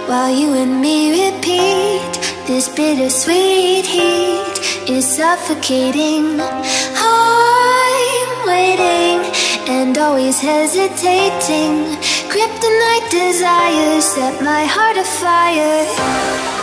while you and me repeat. This bittersweet heat is suffocating. I'm waiting and always hesitating. Kryptonite desires set my heart afire.